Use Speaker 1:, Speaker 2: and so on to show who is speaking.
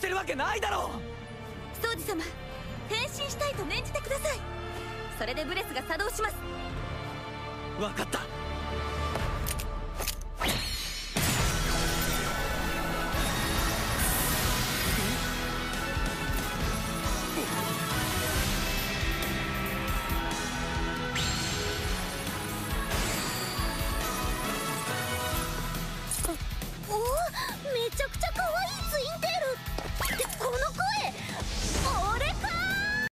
Speaker 1: してるわけないだろ
Speaker 2: ソウジ様、変身したいと念じてください。それでブレスが作動します。
Speaker 1: う。分かった。